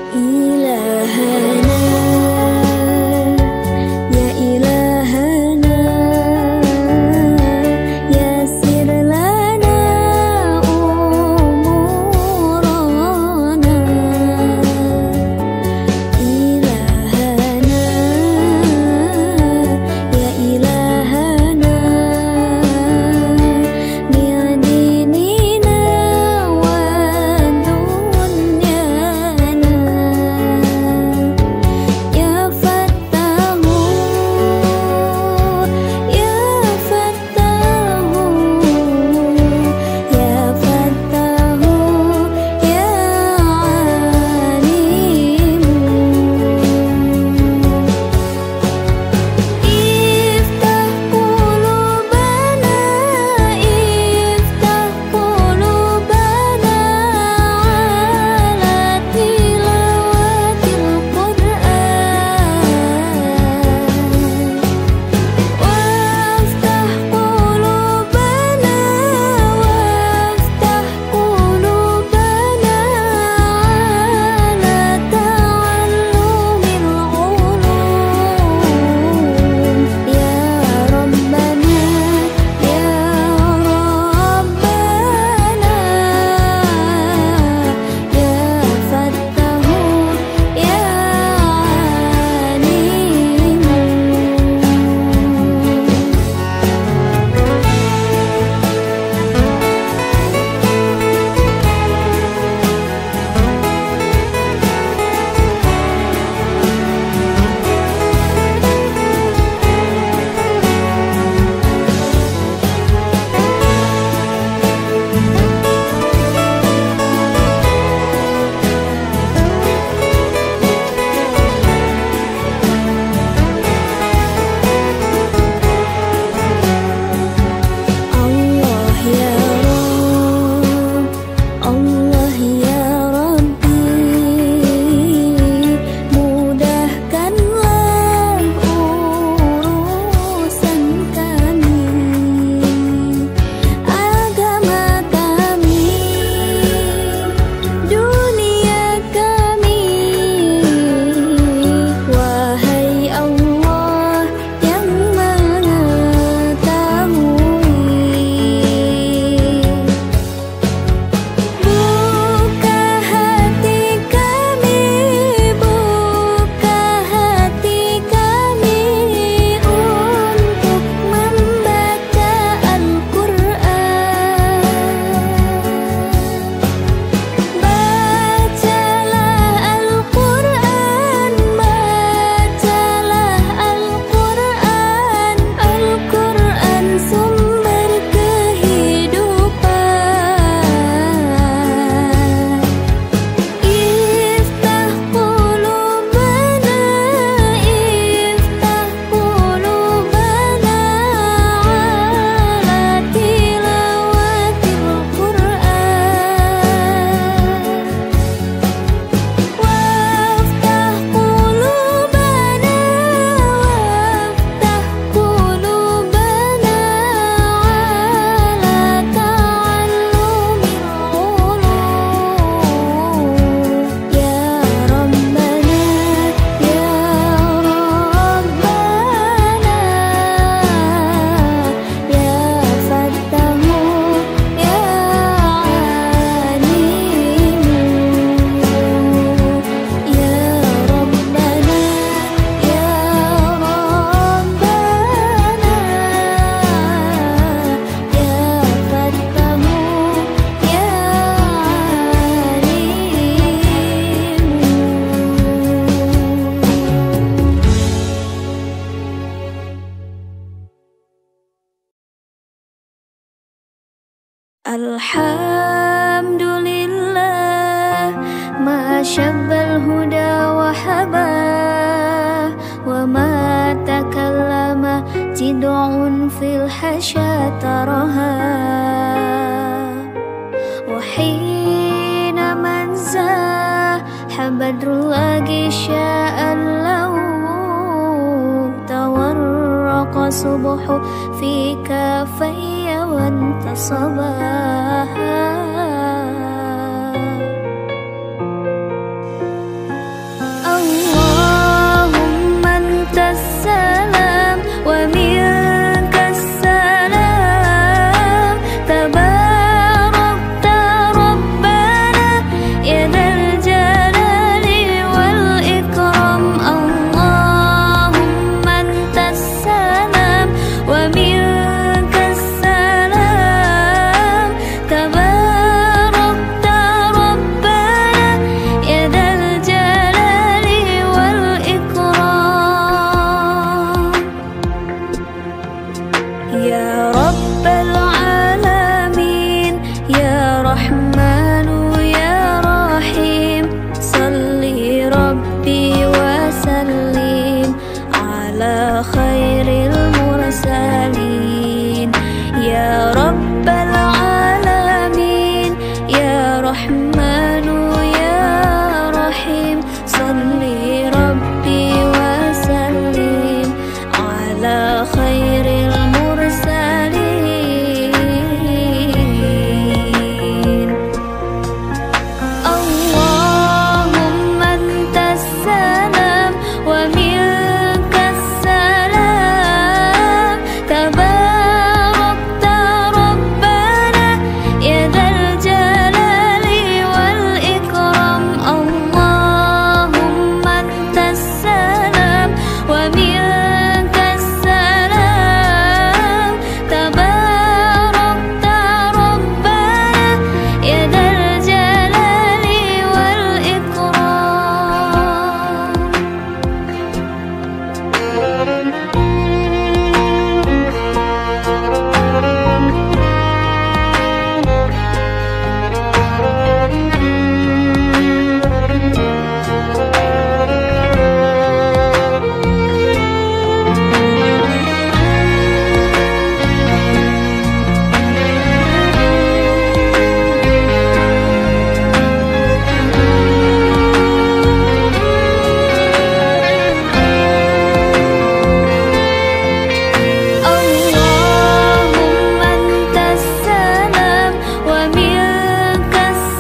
Alhamdulillah ma syabbal huda wa haba wa ma takallama tid'un fil hasya taraha wa hina manza habadrullagi sya'an lahu tawarraqa subuhu fi kafayya wa intasabaha وسلم على خير المرسلين يا رب العالمين يا رحمن يا رحيم صل ربي وسلم على خير المرسلين اللهم أنت السلام ومنك السلام تباركت ربنا يا ذا الجلال والإكرام اللهم أنت السلام ومنك السلام تباركت ربنا يا ذا الجلال والإكرام اللهم أنت السلام ومنك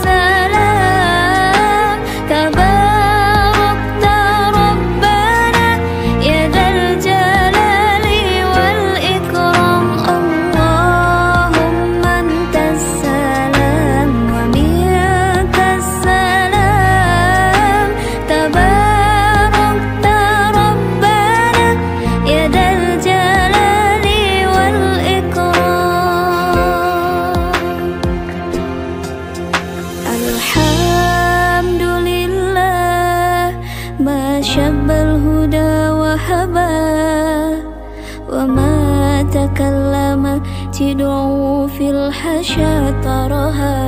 السلام تباركت ربنا يا ذا الجلال والإكرام اللهم أنت السلام ومنك السلام تباركت ربنا يا ذا الجلال والإكرام الحمد لله ما شب الهدى وهبى وما تكلم تدعو في الحشا ترها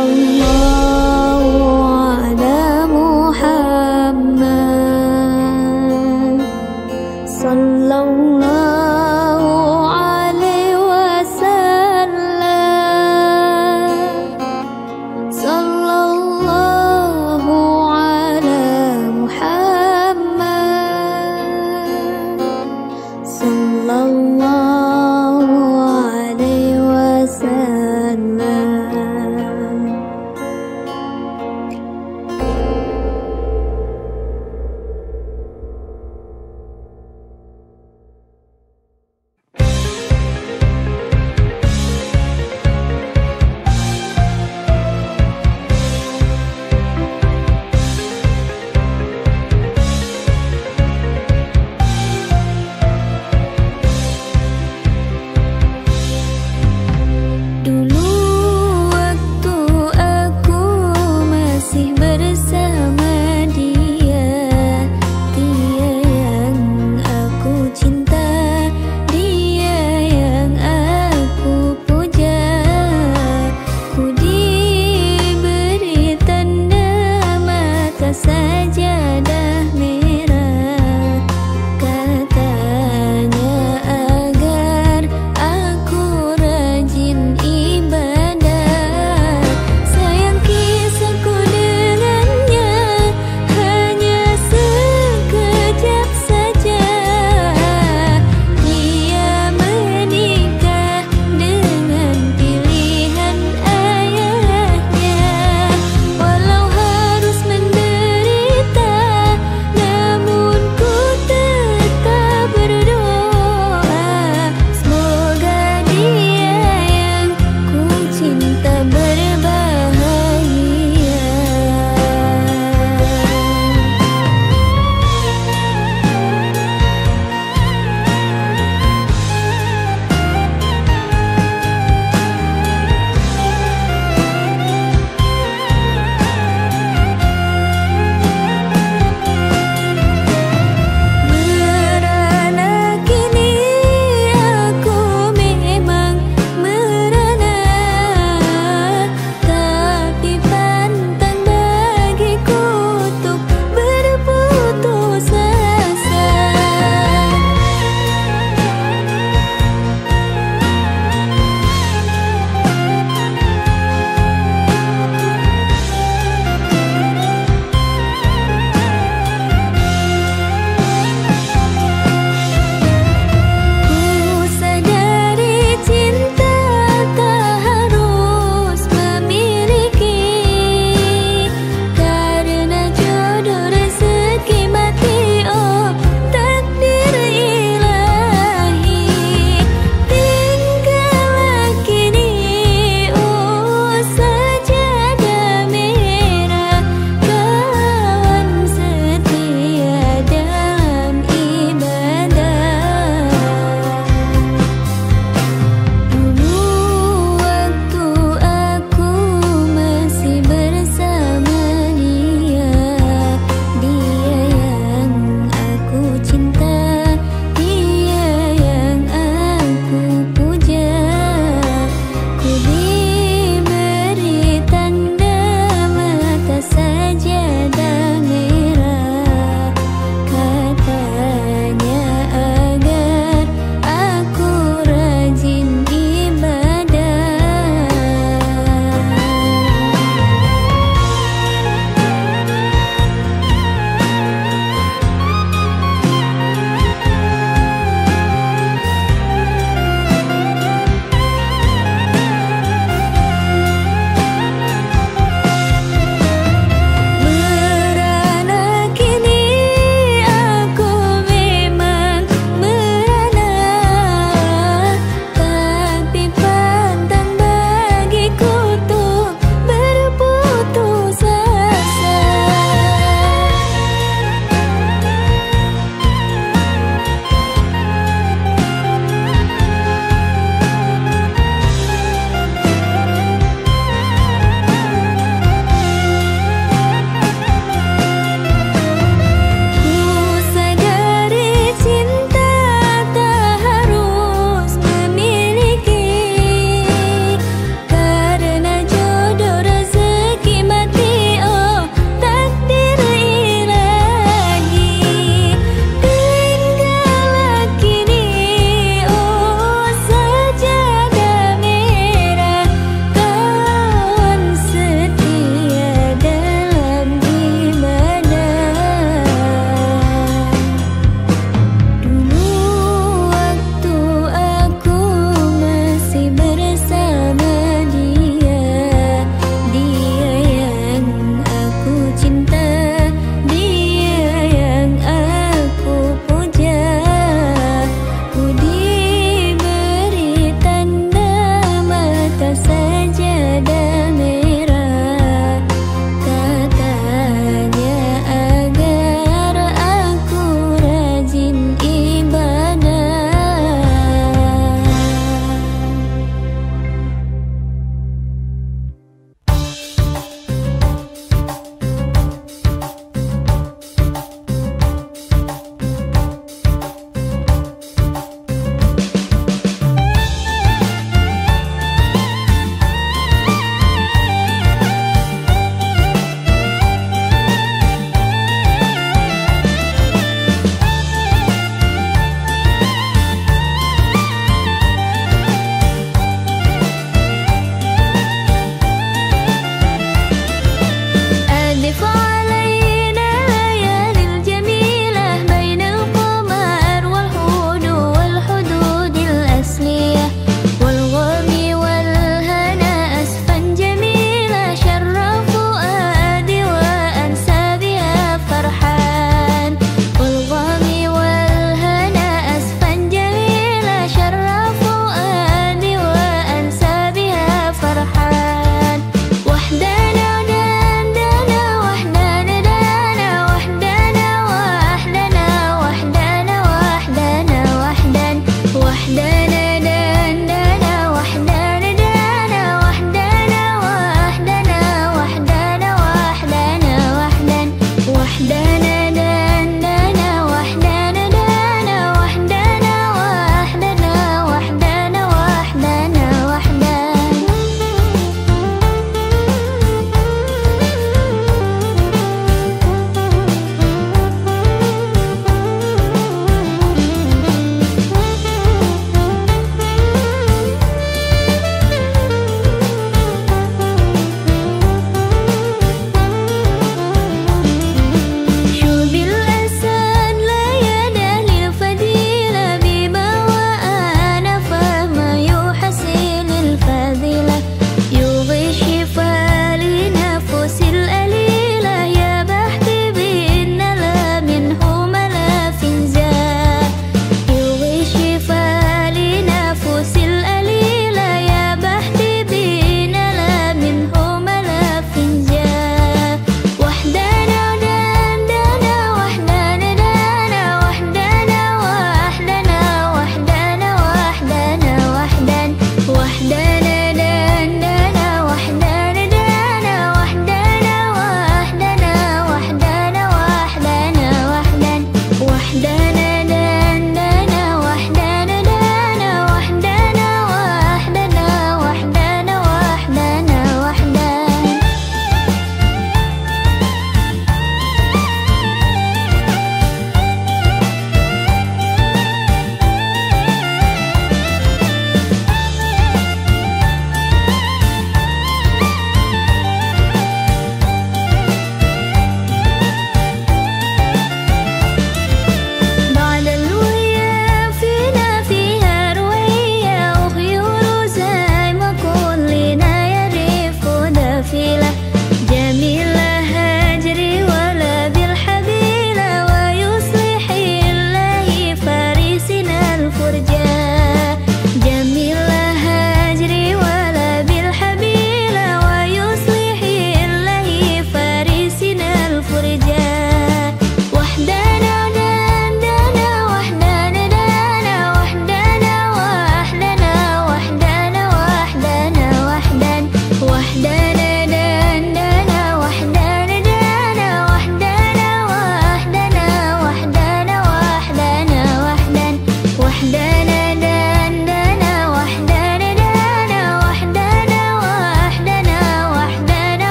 sallallahu alaihi wasallam.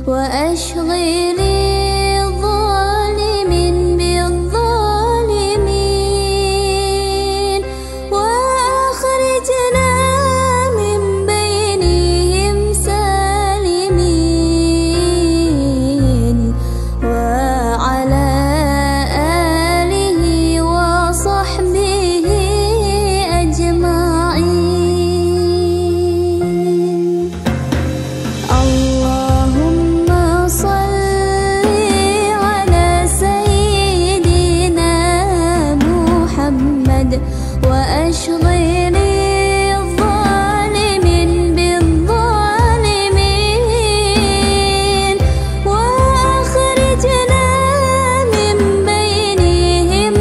وأشغل الظالمين بالظالمين وأخرجنا من بينهم سالمين وعلى آله وصحبه أجمعين. اللهم صل على سيدنا محمد وأشغل الظالمين بالظالمين وأخرجنا من بينهم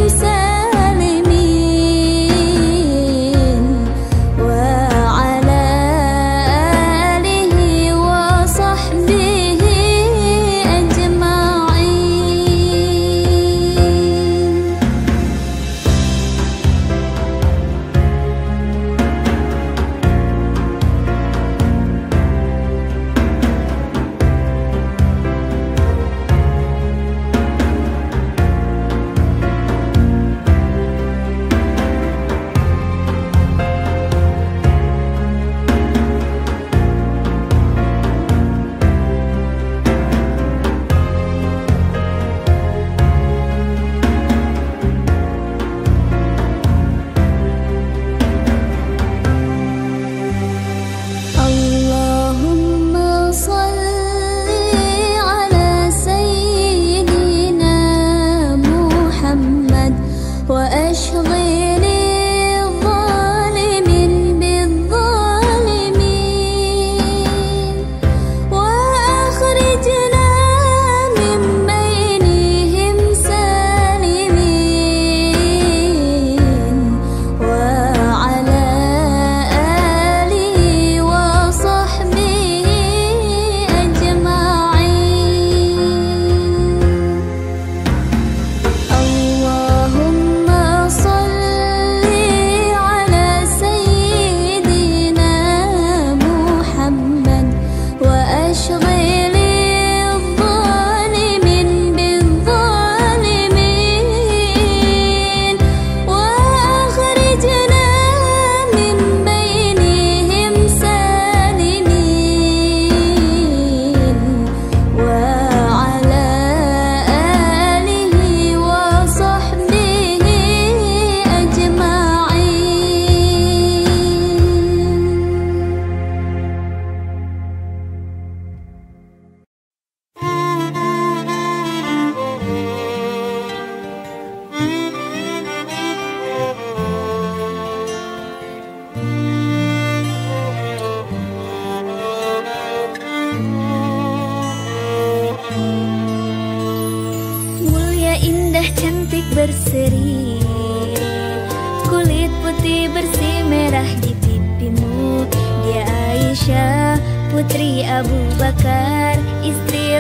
سالمين وعلى آله وصحبه اللهم صل على سيدنا محمد وأشغل الظالمين بالظالمين وأخرجنا من بينهم سالمين وعلى آله وصحبه أجمعين. اللهم صل على سيدنا محمد وأشغل الظالمين بالظالمين وأخرجنا من بينهم سالمين وعلى آله وصحبه أجمعين. Mulia, indah, cantik, berseri, kulit putih bersih merah di pipimu. Dia Aisyah, putri Abu Bakar, istri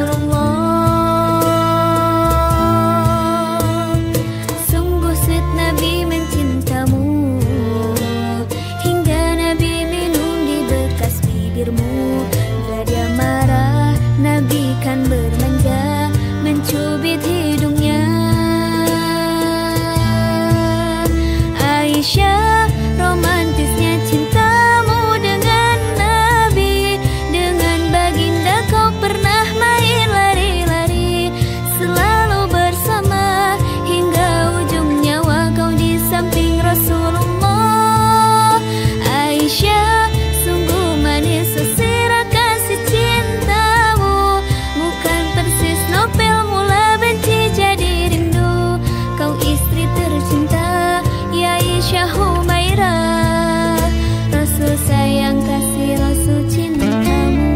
Rasulullah. Sungguh sweet Nabi mencintamu, hingga Nabi minum di bekas bibirmu. Bila dia marah, Nabi kan bermanja, mencubit hidungnya. Aisyah, romantisnya cintamu dengan Nabi. Dengan baginda kau pernah main lari-lari, selalu bersama hingga ujung nyawa kau di samping Rasulullah. Aisyah, sungguh manis sesirah kasih cintamu, bukan persis novel mula benci jadi rindu. Kau istri tercinta, ya Aisyah Humairah, Rasul sayang kasih Rasul cintamu.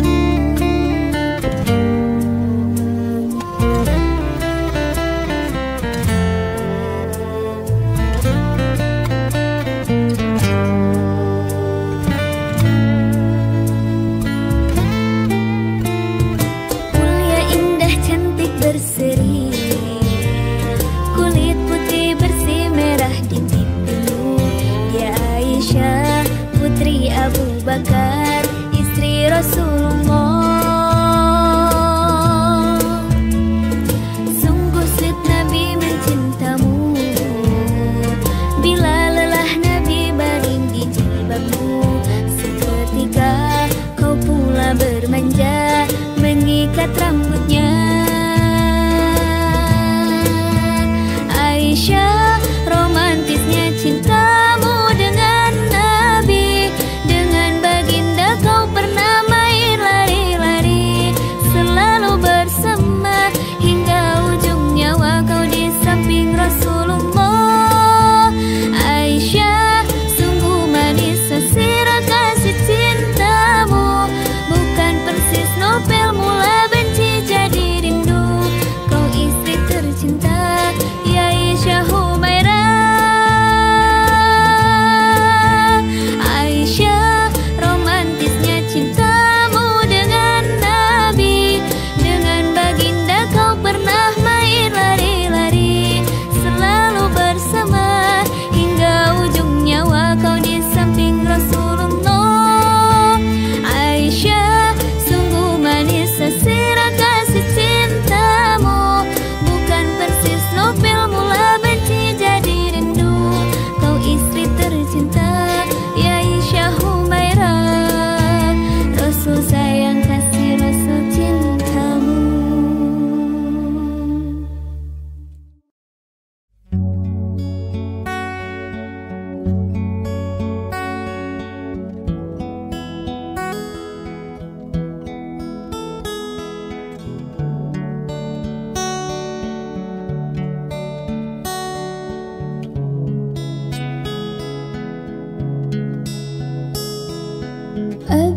Mulia, indah, cantik, berseri, kulit putih bersih merah di pipimu. Dia Aisyah, putri Abu Bakar, istri Rasulullah.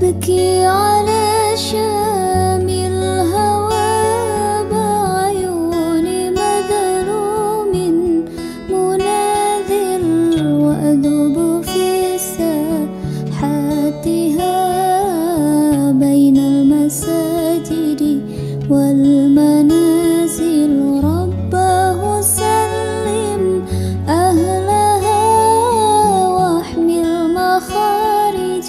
أبكي على شام الهوى بعيون مظلوم مناذر، وأذوب في ساحاتها بين المساجد والمنازل. رباه سلم أهلها واحمي المخارج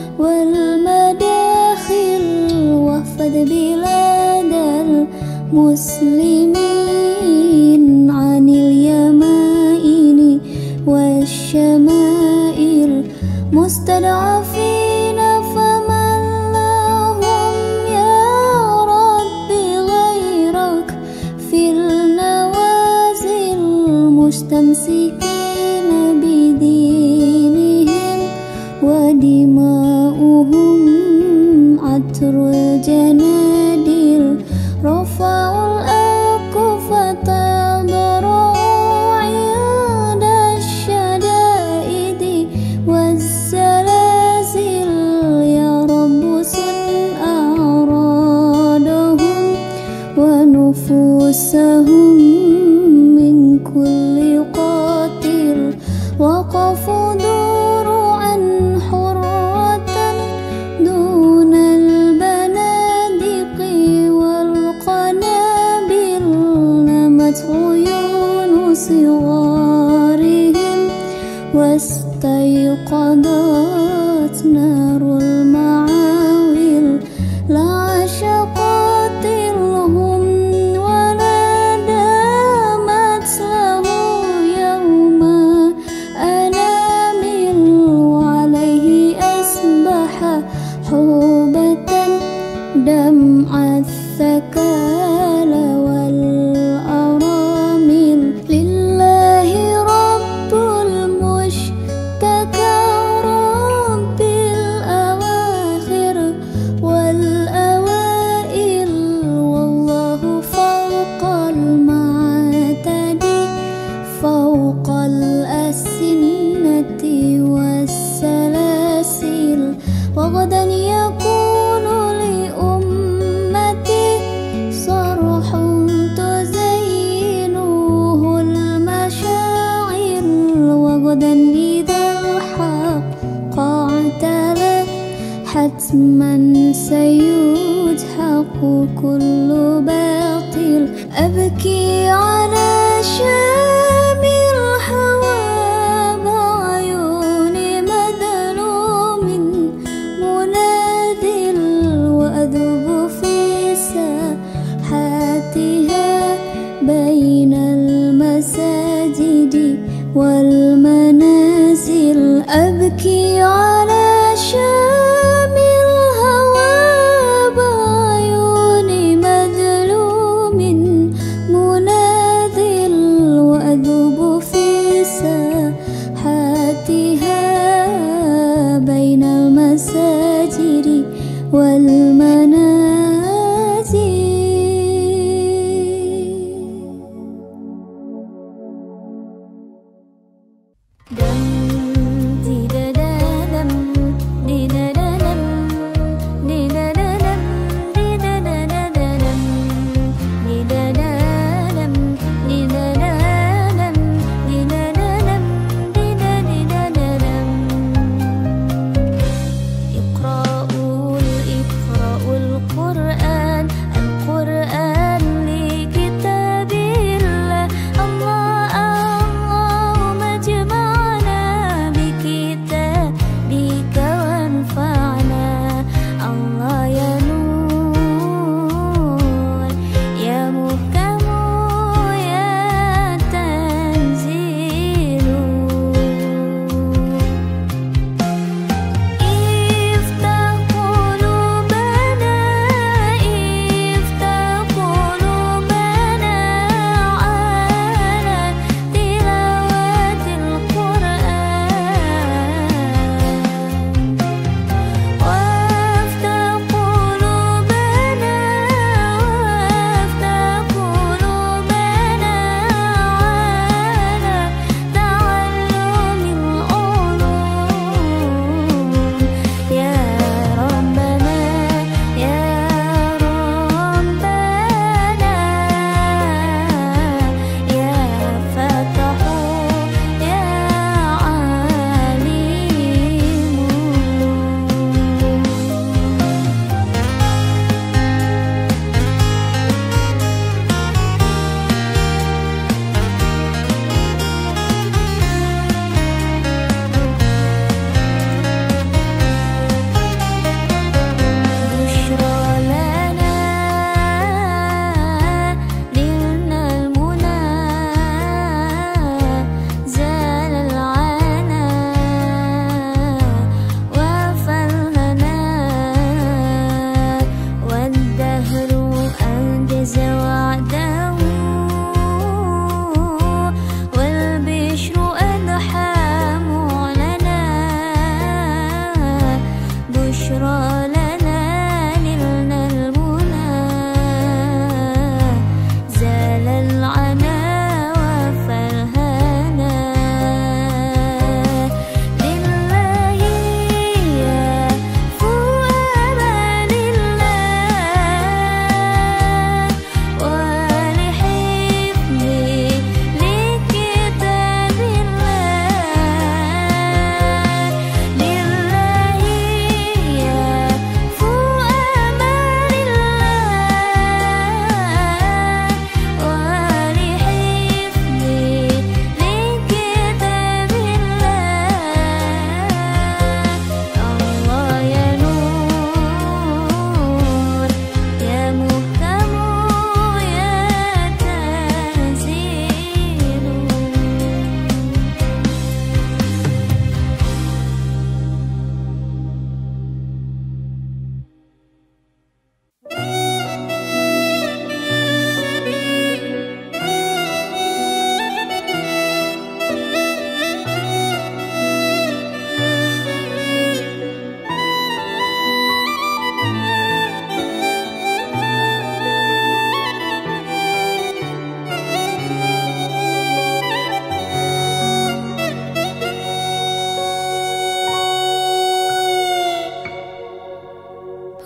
والمداخل، واحفظ بلاد المسلمين عن اليمائن والشمائل. مستضعفين فمن لهم يا رب غيرك في النوازل، مستمسكين بدينهم ودماؤهم عطر الجنادل. رفعوا الأكف تضرعوا عند الشدائد والزلازل. يا رب صن أعراضهم ونفوسهم من كل قاتل. وقفوا ذروعا حرة دون البنادق والقنابل. نمت عيون صغارهم واستيقظت نار المعاول. لا عاش قاتلهم ولا دامت له يوم أنامل، وعليه أصبح حوبة دمع الثكال والأرامل. لله رب المشتكى رب الأواخر والأوائل، والله فوق المعتد فوق الأسنة والسلاسل. وغدا يكون لأمتي صرح تزينه المشاعر، وغدا إذا الحق اعتلى حتما سيدحق كل باطل. أبكي على شام الهوى بعيون مظلوم مناذل، وأذوب في ساحاتها بين المساجد والمنازل. أبكي على شام الهوى بعيون مظلوم مناذل، وأذوب في ساحاتها بين المساجد والمنازل. اقرأوا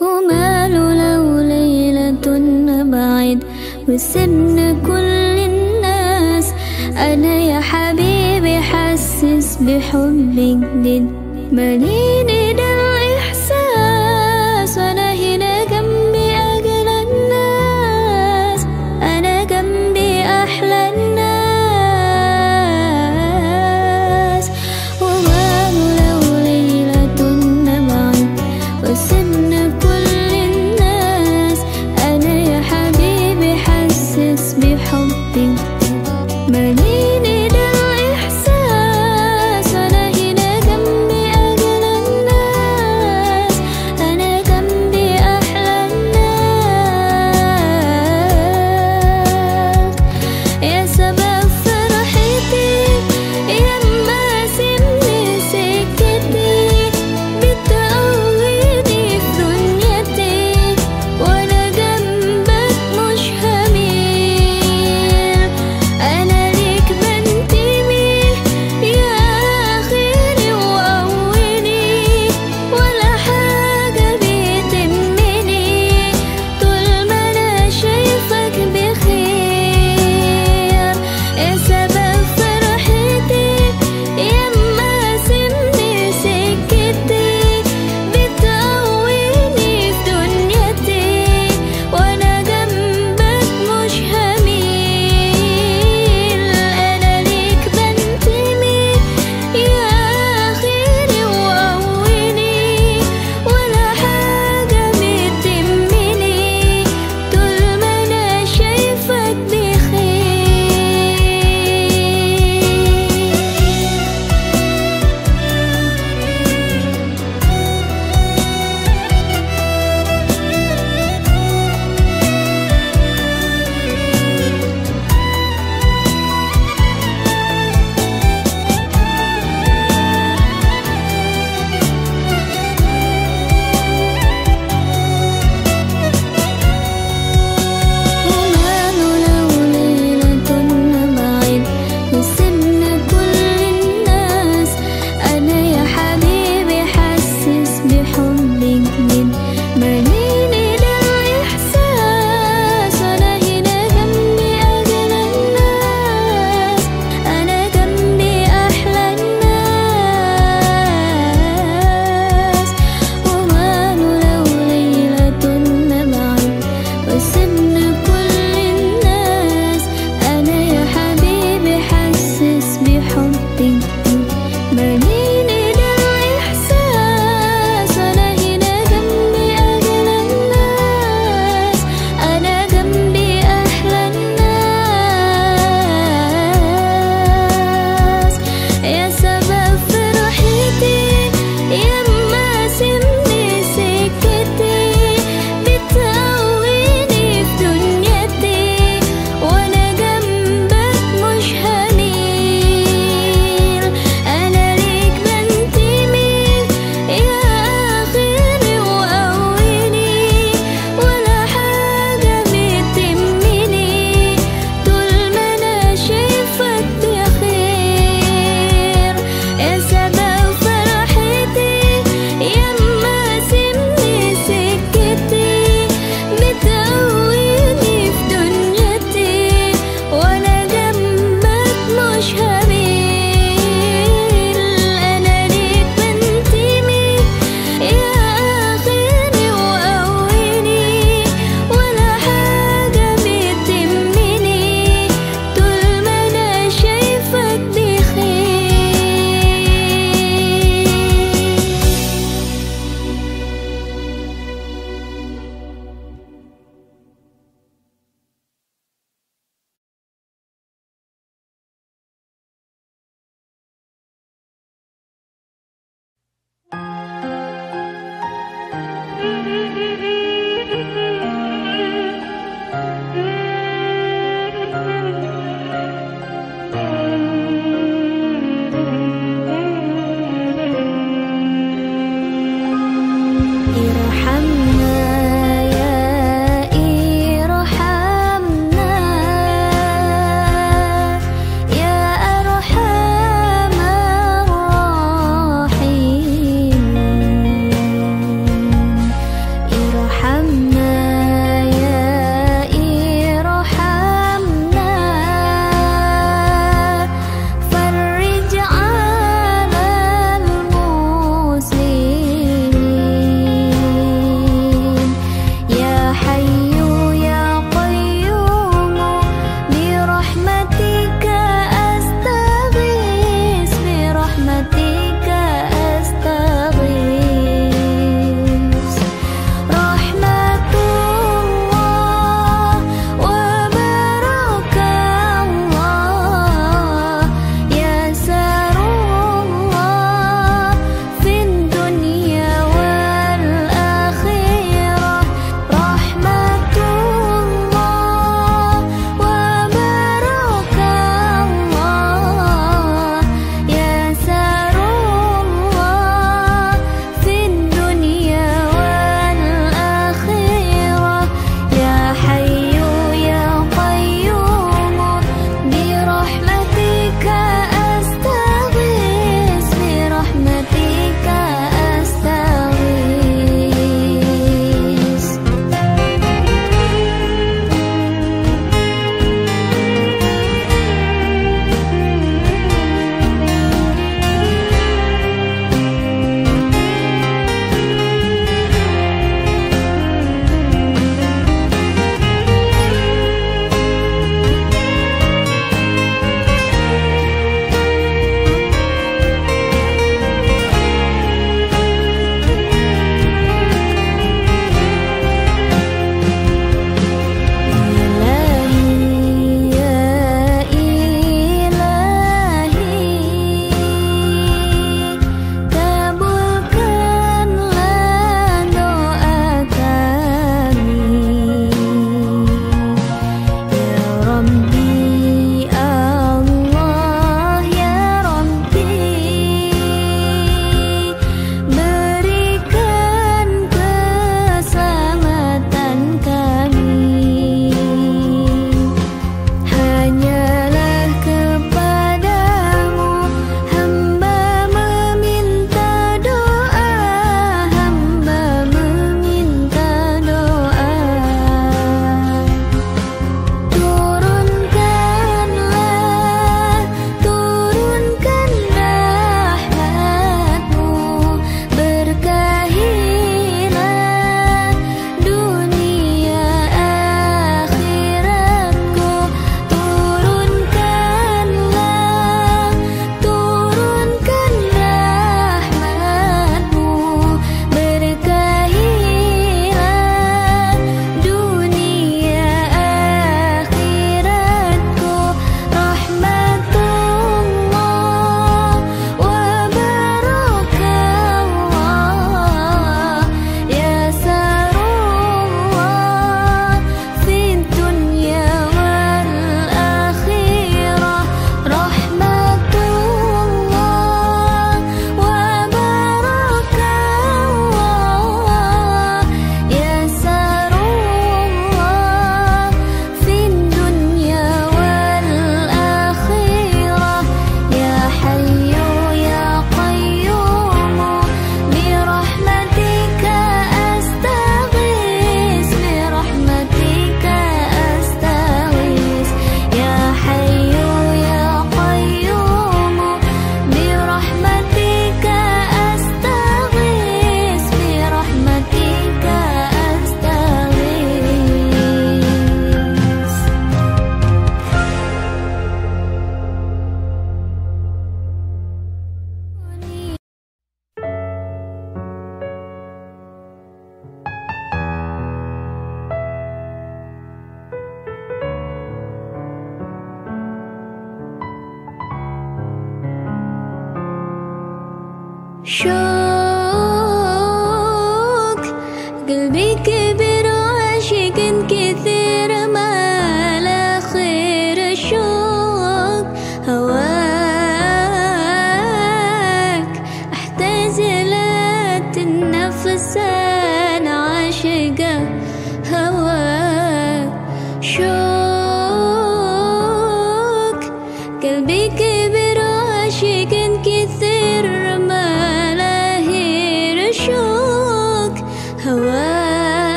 وماله لو ليلة بعيد وسبنا كل الناس. أنا يا حبيبي حسس بحب جديد ماليني ده الإحساس، وأنا هنا جنبي أغلى الناس، أنا جنبي أحلى الناس. وماله لو ليلة بعيد وسبنا كل الناس. أنا يا حبيبي حسس بحبي ماليني ده الإحساس، وأنا هنا جنبي أغلى الناس.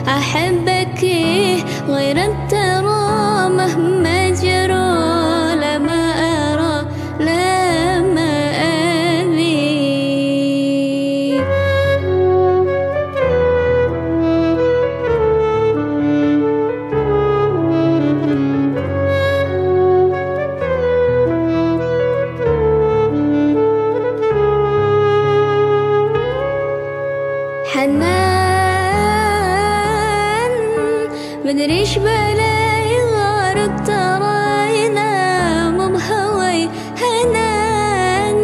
أحبك غير الترى مهما جرى لما أرى لما أبي. حنان مدري ايش بلاي غارق تراينا مو بهوي هنان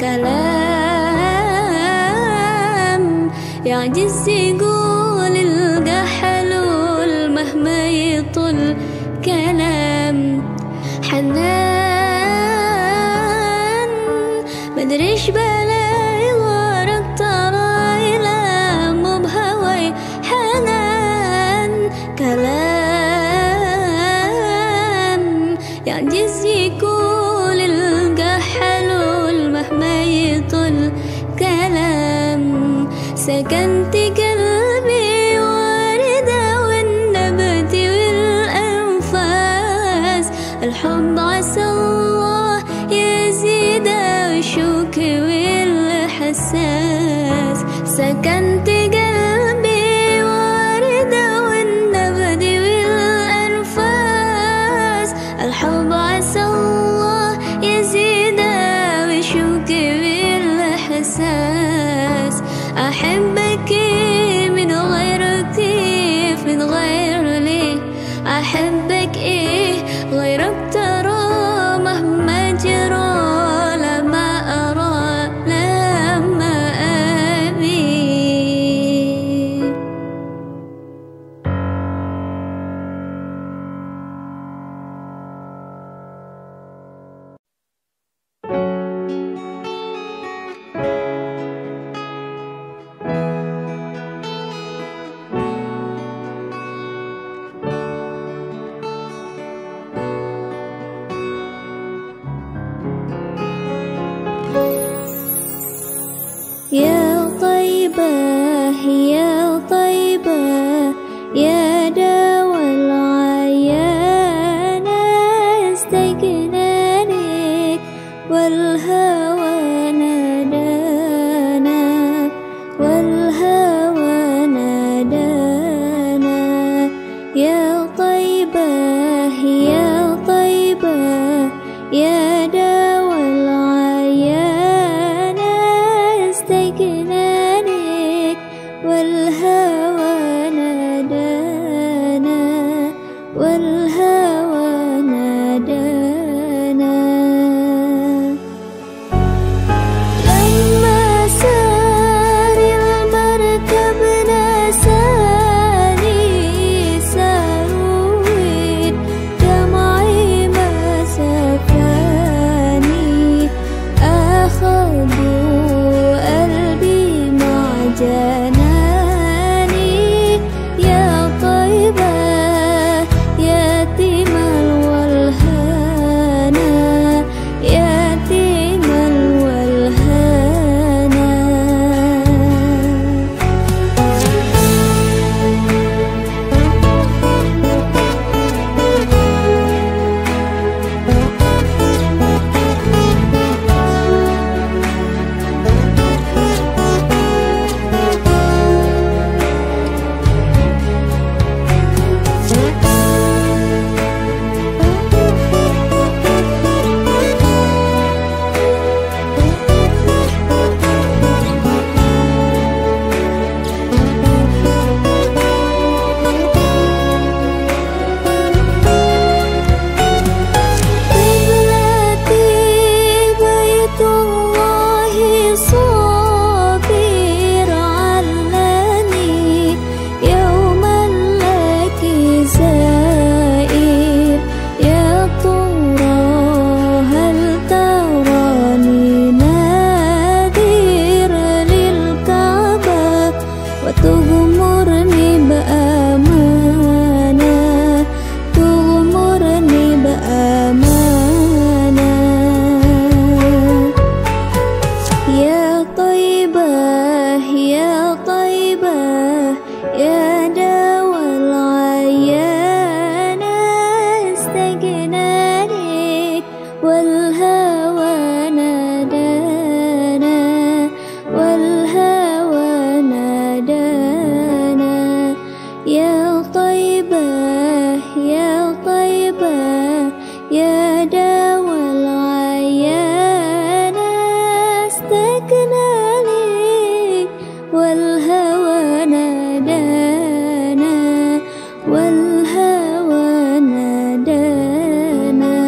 كلام يعجز يقول القى حلول مهما يطول كلام. حنان مدري ايش بلاي غارق تراينا مو بهوي حنان كلام يعجز يقول القى حلول مهما يطول كلام. سكنت قلبي واردة والنبت والأنفاس الحب عسى الله يزيد وشوكي والحساس. سكنت قلبي واردة والنبت والأنفاس الحب عسى الله يزيد وشوكي والحساس. أحبك من غير كيف من غير ليه أحبك غيرك ترى مهما جرى لما أرى لما أبي. يا طيبة يا طيبة يا دوا العيان استيقنانك والهوى نادانا والهوى نادانا. يا طيبة يا طيبة يا دوا العيان استيقنانك والهوى نادانا والهوى نادانا. لما سار المركب نساني سار طيبة يا طيبة يا دوا العيان استكنى لي والهوى نادانا والهوى نادانا.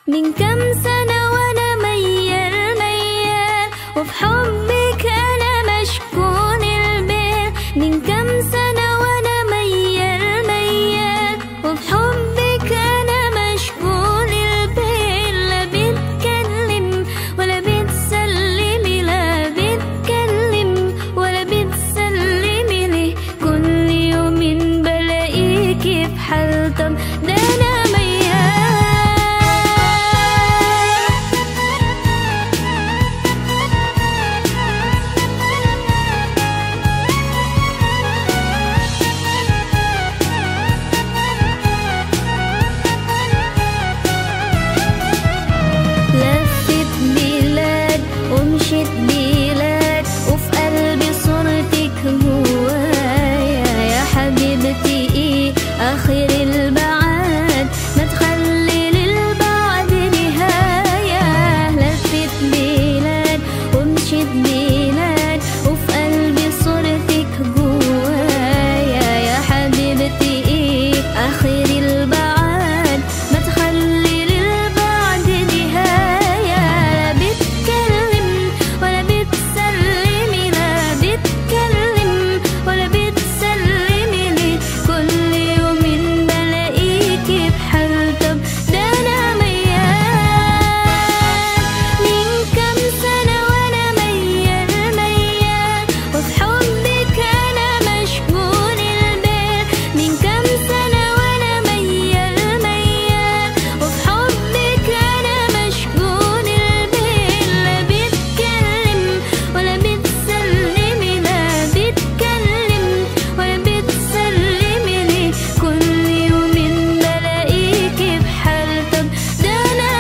من كم سنة وأنا ميال ميال، وفي حبك أنا مشكون البال. من كم سنة وأنا ميال ميال، وفي حبك أنا مشكون البال. لا بتكلم ولا بتسلمي، لا بتكلم ولا بتسلمي لي. كل يوم بلاقيكي في حال، طب ده أنا بلاد، وفي قلبي صورتك هوايا. يا حبيبتي ايه آخر البعاد، ما تخلي للبعد نهاية. لفت بلاد ومشيت بلاد، وفي قلبي صورتك هوايا. يا حبيبتي ايه آخر البعاد، ما تخلي للبعد نهاية. لا بتكلم ولا بتسلمي، لا بتكلم ولا بتسلمي لي. كل يوم بلاقيكي بحال، طب ده أنا ميال. من كم سنة وأنا ميال ميال، وفي حبك أنا مشغول البال. من كم سنة وأنا ميال ميال، وفي حبك أنا مشغول البال. لا بتكلم ولا بتسلمي، لا بتكلم ولا بتسلمي لي. كل يوم بلاقيكي بحال، طب ده أنا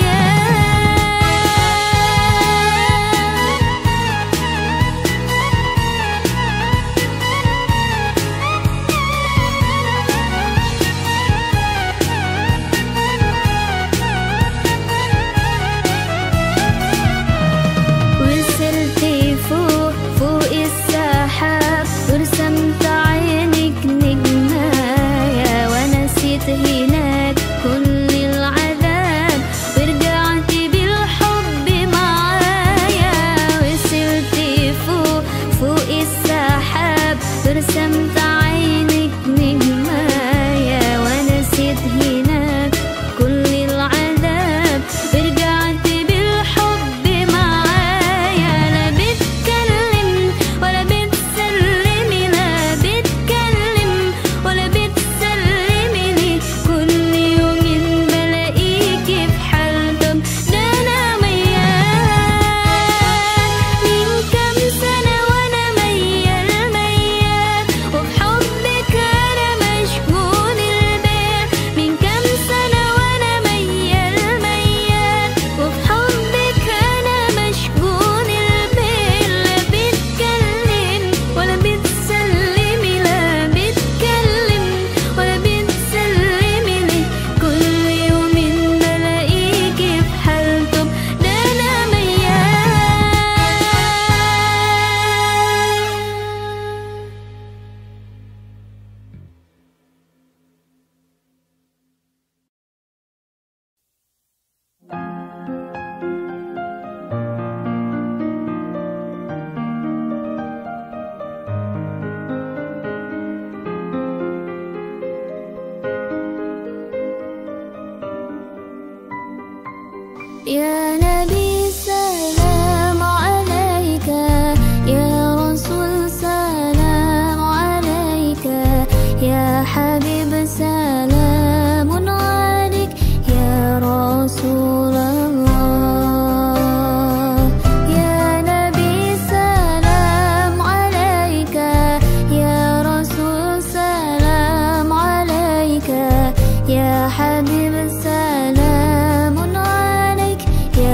وصلتي فوق السحاب، ورسمت عينك نجمايا. ونسيت هناك كل العذاب، ورجعتي بالحب معايا. وصلتي فوق السحاب، ورسمت عينك نجمايا. ونسيت هناك كل العذاب، ورجعتي بالحب معايا. لا بتكلم ولا بتسلمي، لا بتكلم ولا بتسلمي لي. كل يوم بلاقيكي بحال، طب ده أنا ميال. من كم سنة وأنا ميال ميال، وفي حبك أنا مشغول البال. من كم سنة وأنا ميال ميال، وفي حبك أنا مشغول البال. لا بتكلم ولا بتسلمي، لا بتكلم ولا بتسلمي لي. كل يوم بلاقيكي بحال، طب ده أنا يا نبي سلام عليك، يا رسول سلام عليك، يا حبيب سلام عليك، يا رسول الله. يا نبي سلام عليك، يا رسول سلام عليك، يا حبيب سلام عليك، يا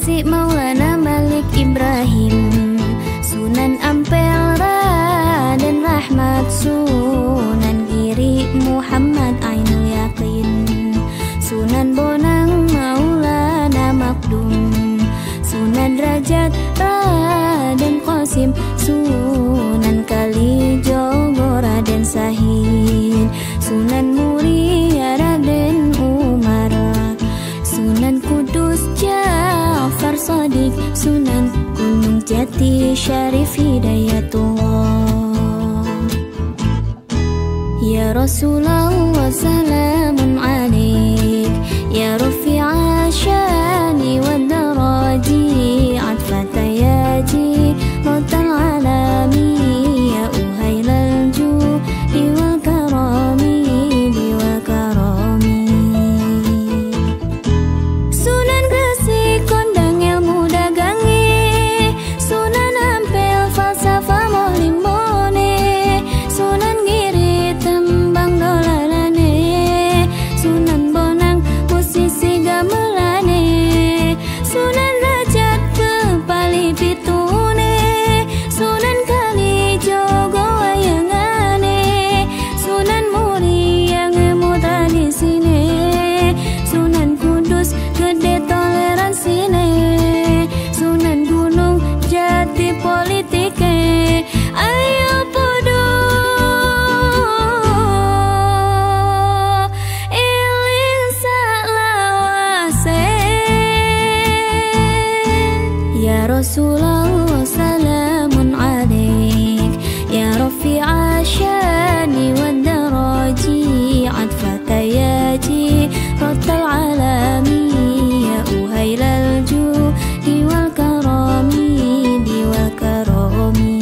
Gresik Maulana Malik Ibrahim, Sunan Ampel Raden Rahmat, Sunan Giri Muhammad Ainul Yakin, Sunan Bonang Maulana Makdum, Sunan Derajat Raden Qasim, Sunan Kalijogo Raden Sahid, Sunan Muria Raden Umar, Sunan Kudus Ja'far Shadiq, Sunan Gunung Jati Syarif Hidayatullah. Ya Rasulullah salamun alaik, ya Rafi'a syani wa daraji, atfata yaji rotal alami, ya uhailal juhi wal karami, wal karami. Sunan Gresik kondang ilmu dagange, Sunan Ampel falsafah molimone, Sunan Giri tembang dolalane, Sunan Bonang musisi gamelane, Sunan Derajat kepali pitune, Sunan Kalijogo wayangane, Sunan Muria ngemu tradisine, Sunan Kudus gede toleransine, Sunan Gunung Jati politike. Ayo podo eling salawase, ya Rasulullah salamun alaik, ya Rafi'a syani wa daraji, atfata yaji rotal alami, ya uhailal juhi wal karami, wal karami.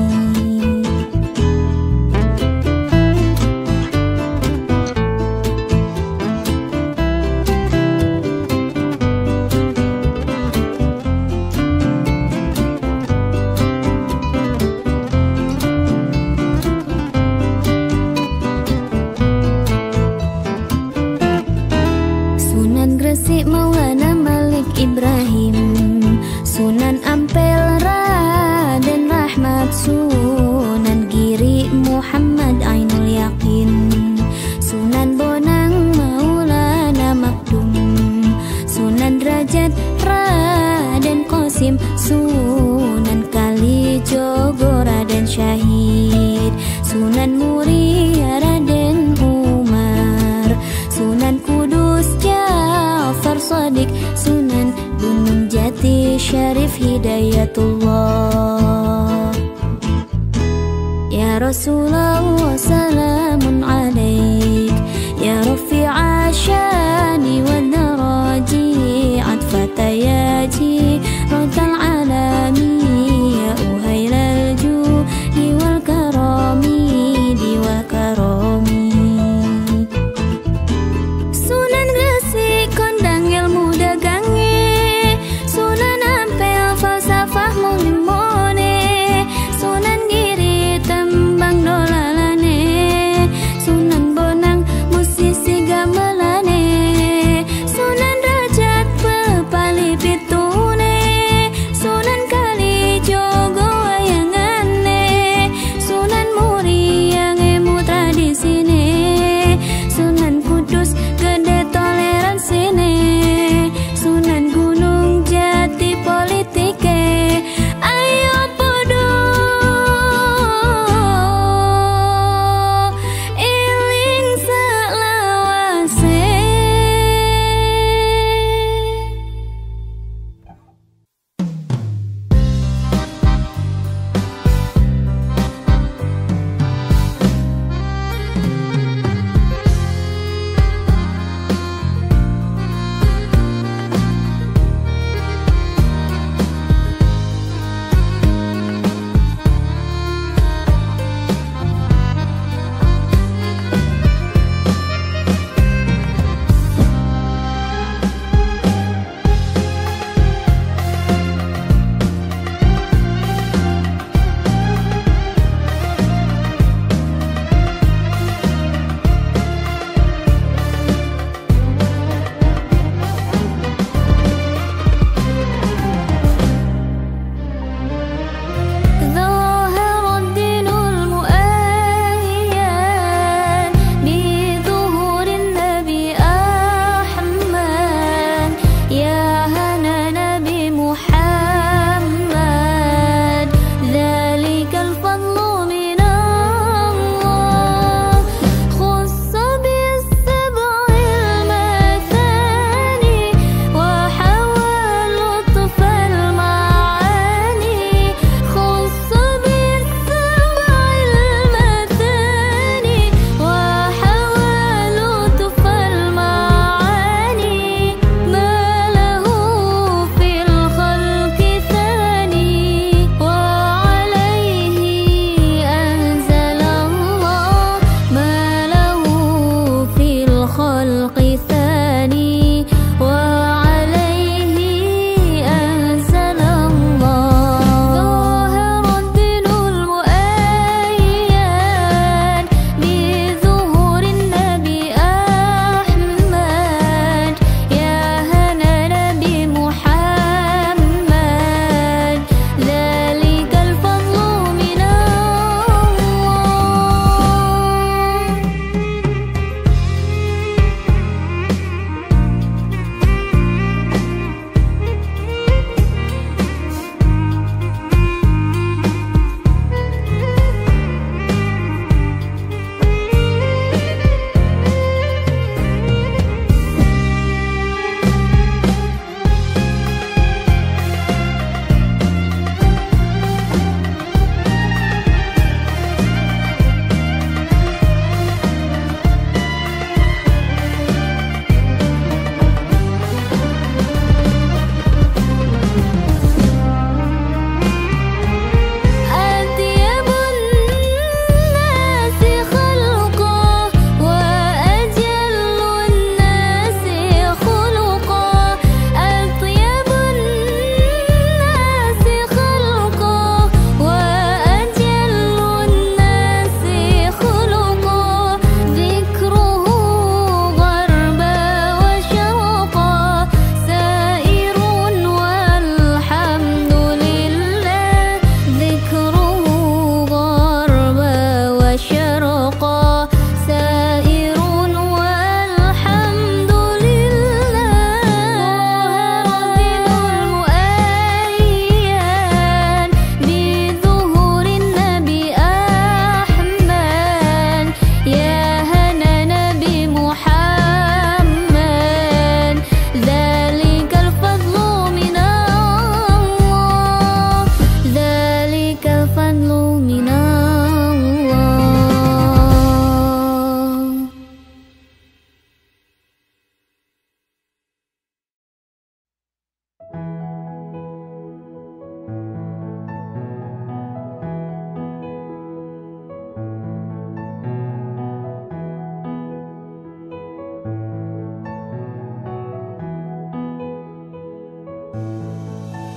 Sunan Gresik Maulana Malik Ibrahim, Sunan Ampel Raden Rahmat, Sunan Giri Muhammad Ainul Yakin, Sunan Bonang Maulana Makdum, Sunan Derajat Raden Qasim, Sunan Kalijogo Raden Syahid, Sunan Muria Raden Umar, Sunan Kudus Ja'far Shadiq, Sunan Gunung Jati Syarif Hidayatullah. Ya Rasulullah salamun alaik, ya Rafi'a syani wa daraji, atfata yaji rotal alami, ya uhailal juhi wal karami, wal karami. Sunan Gresik kondang ilmu dagange, Sunan Ampel falsafah molimone, Sunan Giri tembang dolalane, Sunan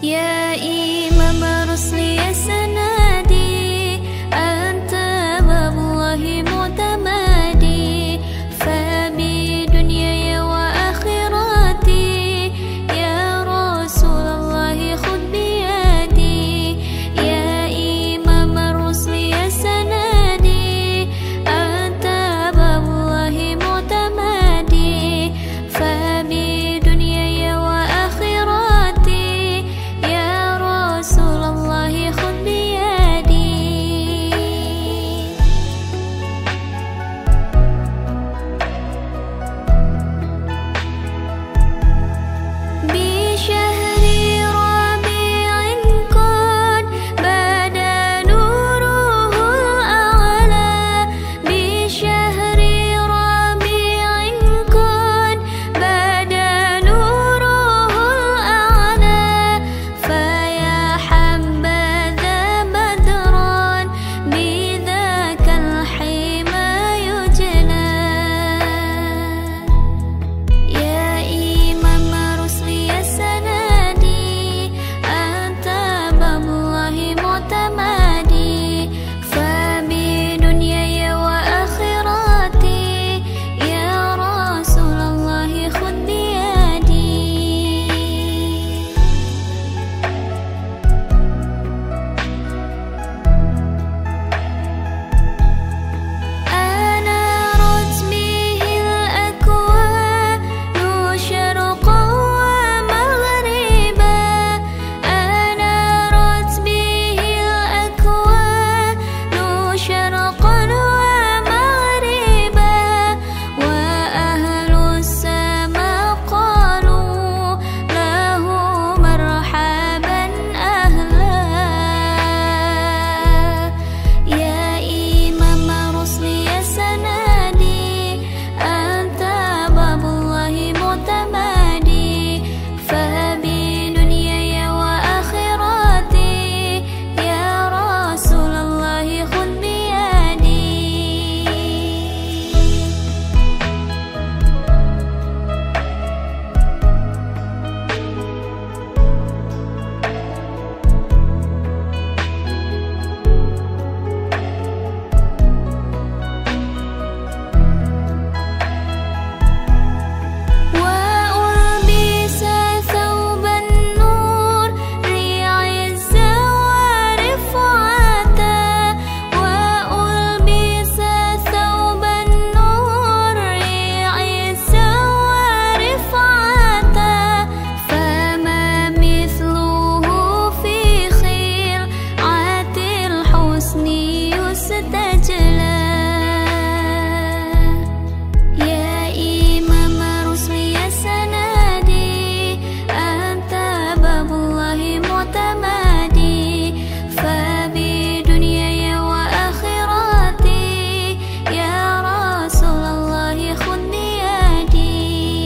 يا إمام الرسل يا سندي أنت باب الله معتمدي فبدنياي وآخرتي يا رسول الله خذ بيدي يا إمام الرسل يا سندي أنت باب الله معتمدي فبدنياي وآخرتي يا رسول الله خذ بيدي بشهر ربيع قد بدا نوره الأعلى بشهر ربيع قد بدا نوره الأعلى فيا حبذا بدرا بذاك الحمى يجلى يا إمام الرسل يا سندي أنت باب الله معتمدي فبدنياي وآخرتي يا رسول الله خذ بيدي أنارت به الأكوان شرقا ومغربا أنارت به الأكوان شرقا ومغربا وأهل السماء قالوا له مرحبا أهلا يا إمام الرسل يا سندي أنت باب الله معتمدي فبدنياي وآخرتي يا رسول الله خذ بيدي وألبس ثوب النور لعز ورفعة وألبس ثوب النور لعز ورفعة فما مثله في خلعة الحسن يستجلى يا إمام الرسل يا سندي أنت باب الله معتمدي فبدنياي وآخرتي يا رسول الله خذ بيدي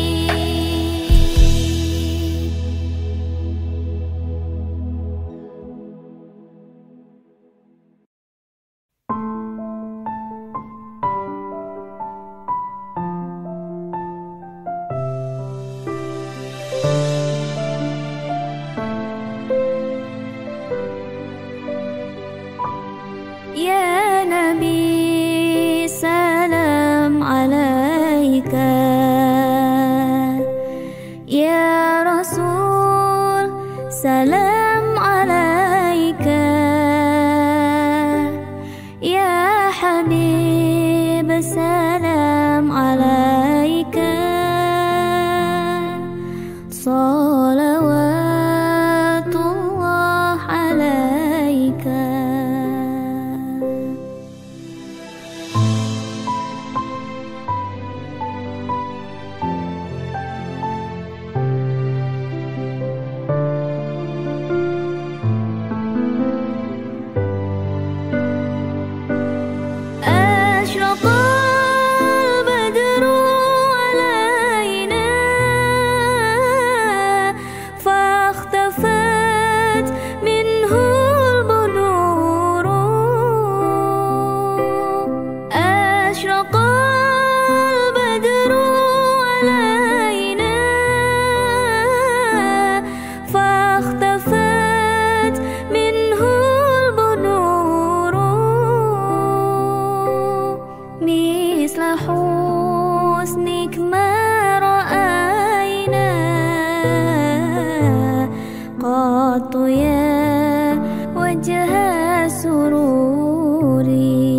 يا نبي سلام عليك يا رسول سلام عليك يا حبيب سلام عليك صلوات الله عليك عرضت يا وجه سروري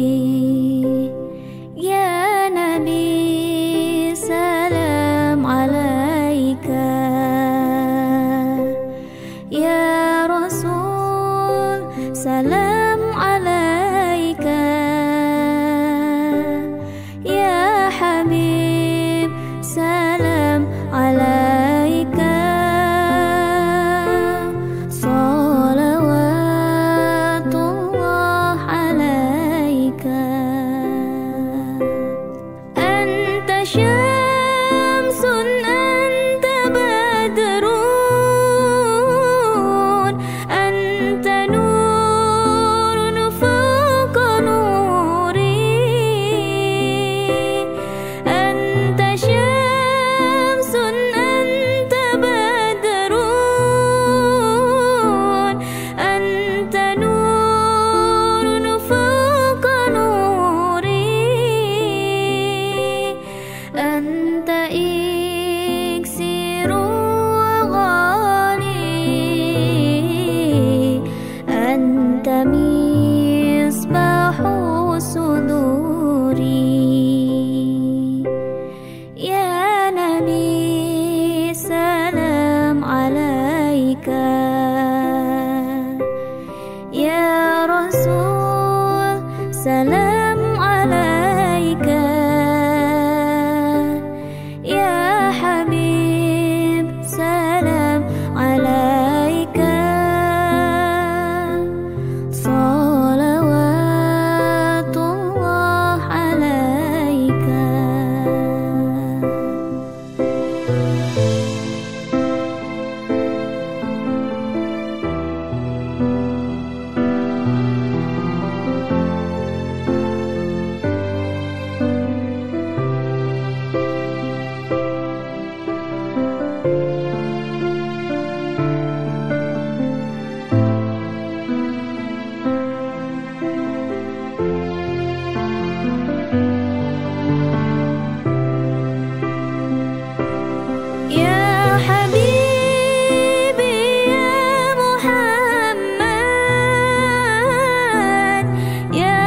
يا نبي سلام عليك يا رسول سلام عليك يا حبيب سلام عليك صلوات الله عليك أنت شمس أنت بدر أنت نور فوق نوري أنت شمس أنت بدر أنت نور فوق نوري أنت إكسير وغالي أنت مصباح صدوري يا نبي سلام عليك يا رسول سلام عليك يا حبيب سلام عليك صلوات الله عليك يا حبيبي يا محمد يا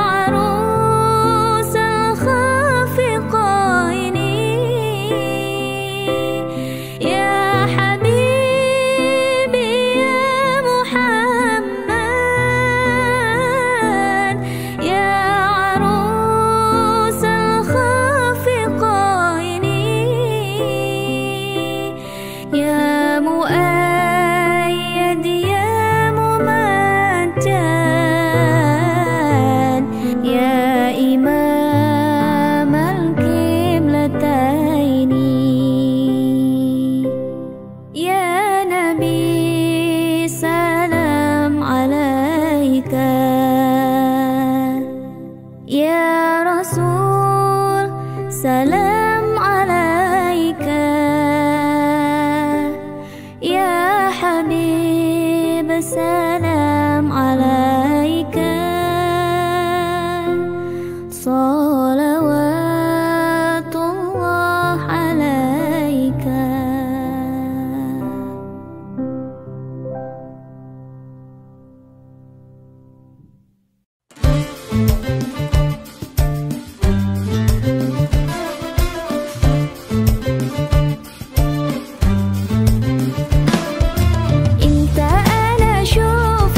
عروس الخافقين يا حبيبي يا محمد يا عروس الخافقين يا مؤيد يا ممجد يا إمام القبلتين يا نبي سلام عليك يا رسول سلام عليك يا حبيب سلام عليك صلوات الله عليك انت انا شوف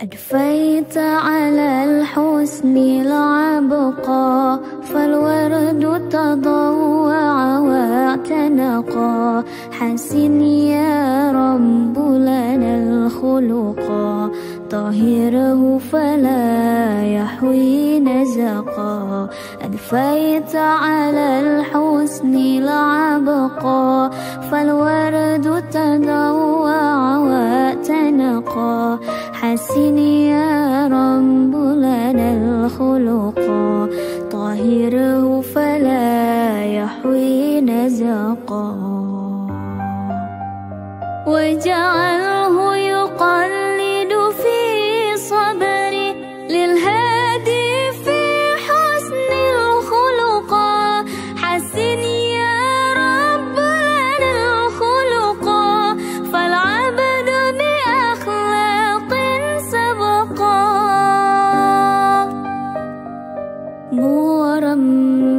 أدفيت على الحسن العبقى فالورد تضوع واعتنقا حسن يا رب لنا الخلقا طهره فلا يحوي نزقا أدفيت على الحسن العبقى فالورد تضوع واعتنقا حسن يا رب لنا الخلقا طهره فلا يحوي نزقا واجعله يقلد في صبري للهادي في حسن الخلقا حسن يا رب لنا الخلقا فالعبد بأخلاق سبقا مورم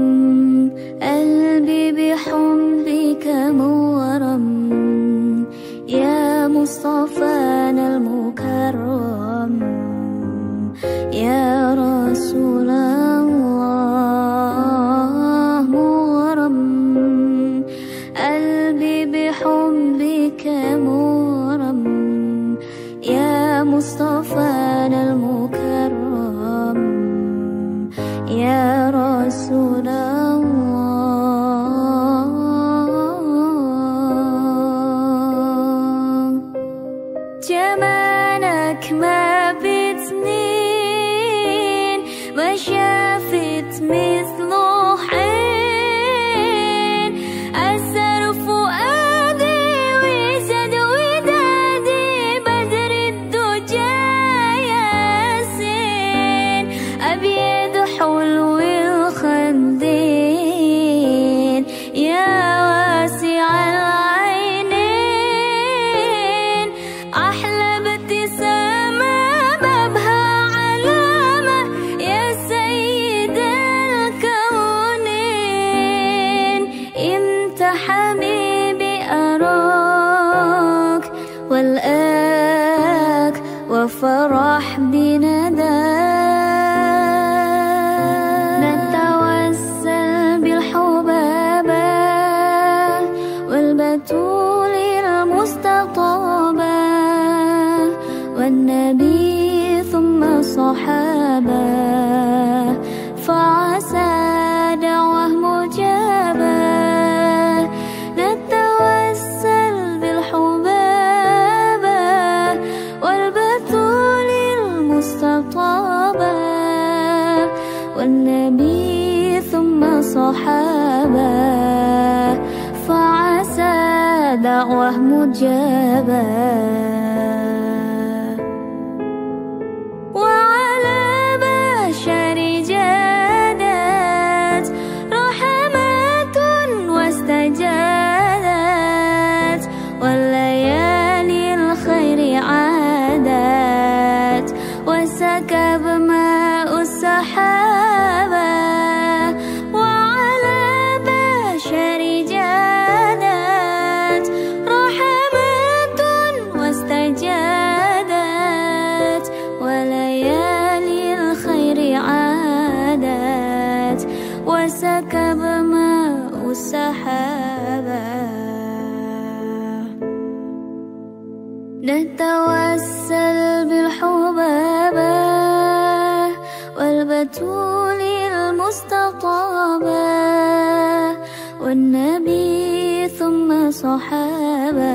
قلبي بحبك مورم يا مصطفانا المكرم يا رسول الله مغرم قلبي بحبك مغرم يا مصطفانا المكرم يا رسول الله جمالك ما بسنين ما شافت مثله حين أثر فؤادي وزاد ودادي بدر الدجى ياسين أبيض حلو الخدين يا واسع العينين أحلى ابتسامة بابها علامة يا سيد الكونين انت حبيبي أراك والآك وفرح بنداك نتوسل بالحبابة والبتول المستطابة والنبي ثم صحابة فعسى دعوة مجابة نتوسل بالحبابة والبتول المستطابة والنبي ثم صحابة فعسى دعوة مجابة وعلى بشر جادت رحمات واستجادت والليالي الخير عادت وسكب ماء السحابة وعلى بشر جادت رحمات واستجادت وليالي الخير عادت وسكب ماء السحابة نتوسل بالحبابة والبتول المستطابة والنبي ثم صحابة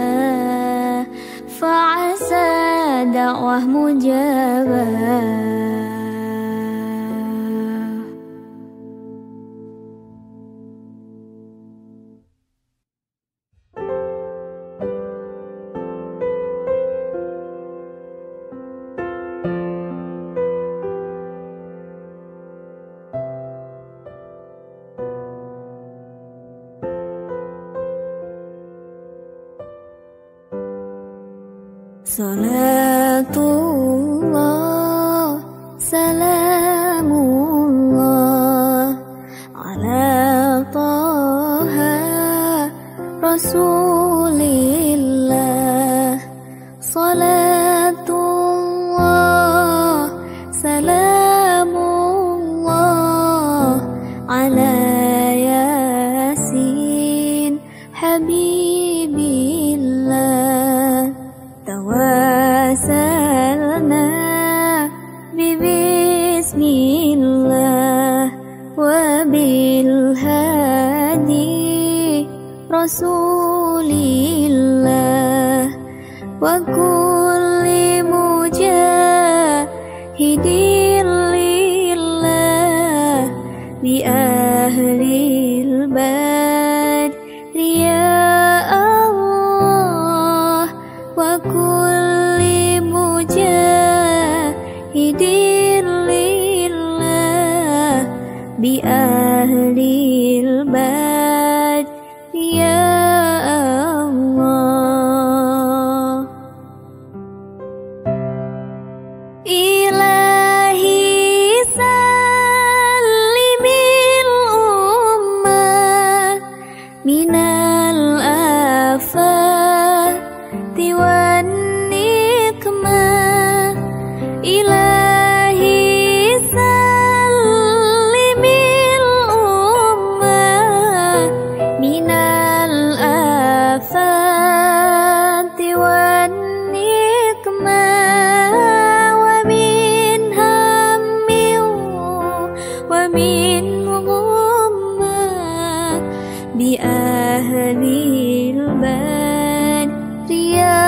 فعسى دعوة مجابة صلاة الله سلام الله على طه رسول الله صلاة الله bismillah wa bilhadi rasulillah wa kulli mujahidin lillah bi ahlil badri ya Allah wa kulli mujahidin lillah bi ahlil badri ya Allah. Ilahi salimil ummah minal afati wan nikmah. Ilahi salimil ummah minal afati wan nikmah wa min hammin wa min ghammah bi ahlil badri ya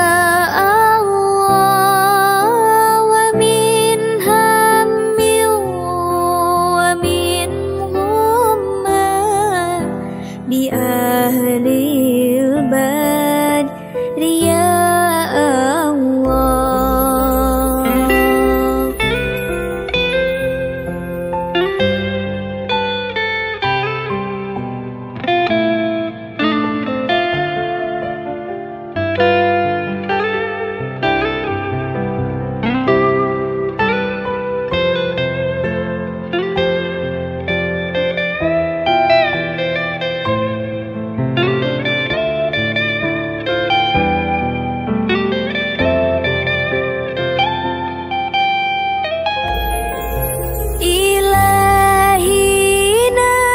Allah wa min hammin wa min ghammah bi ahlil badri ya Allah. Ilahi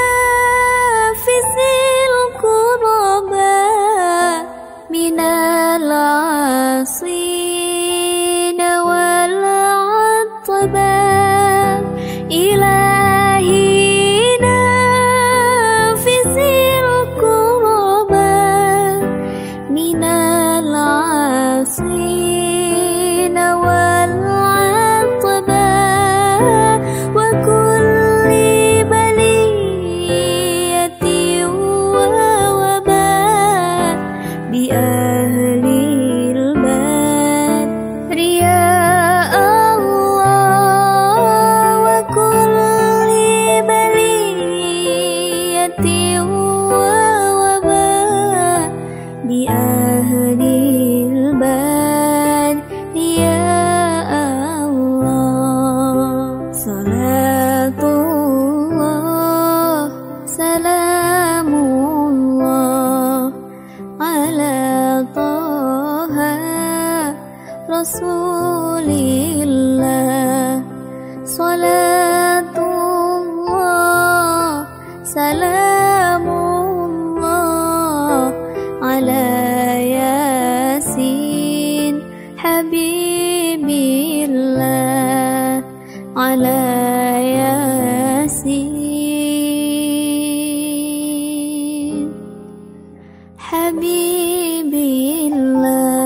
nafisil kuraba minal asina wal atba. Ilahi nafisil kuraba minal asina wal atba wa kulli baliyati wa waba bi ahlil badri ya Allah wa kulli baliyati wa waba bi ahlil badri ya Allah. Salatullah salamullah ala taha rasulillah. Salatullah salamullah ala yasin habibillah ala yasin habibillah.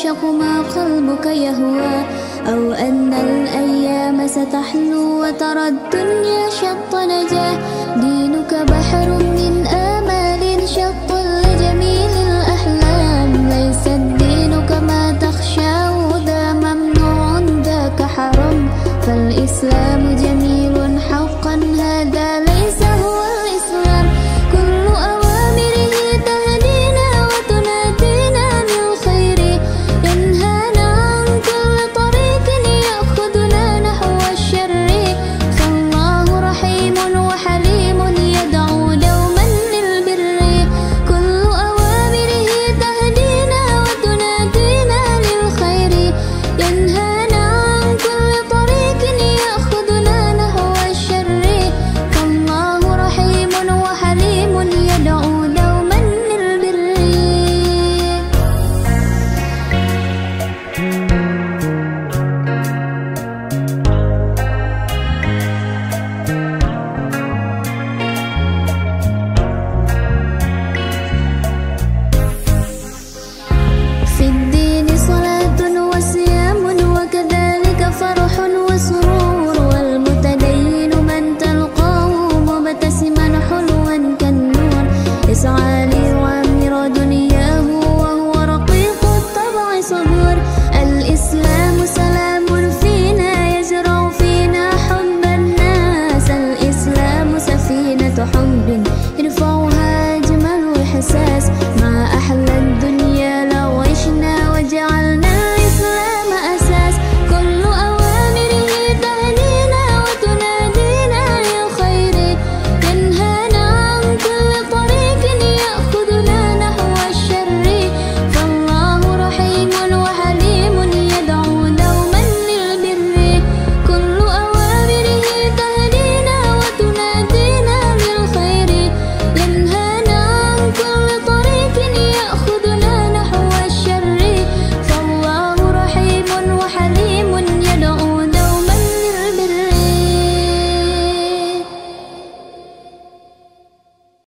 تعشق ما قلبك يهوى، أو أن الأيام ستحلو وترى الدنيا شط نجاة. دينك بحر من آمال شط لجميل الأحلام، ليس الدين كما تخشاه ذا ممنوع ذاك حرام، فالإسلام